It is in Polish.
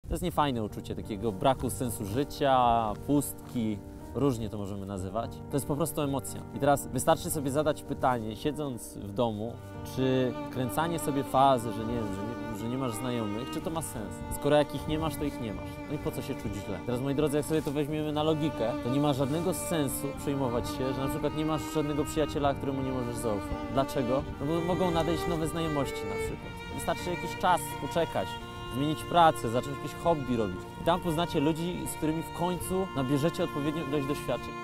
To jest niefajne uczucie takiego braku sensu życia, pustki. Różnie to możemy nazywać. To jest po prostu emocja. I teraz wystarczy sobie zadać pytanie, siedząc w domu, czy kręcanie sobie fazy, że nie wiem, że nie masz znajomych, czy to ma sens? Skoro jak ich nie masz, to ich nie masz. No i po co się czuć źle? Teraz, moi drodzy, jak sobie to weźmiemy na logikę, to nie ma żadnego sensu przejmować się, że na przykład nie masz żadnego przyjaciela, któremu nie możesz zaufać. Dlaczego? No bo mogą nadejść nowe znajomości na przykład. Wystarczy jakiś czas poczekać, zmienić pracę, zacząć jakieś hobby robić. I tam poznacie ludzi, z którymi w końcu nabierzecie odpowiednią ilość doświadczeń.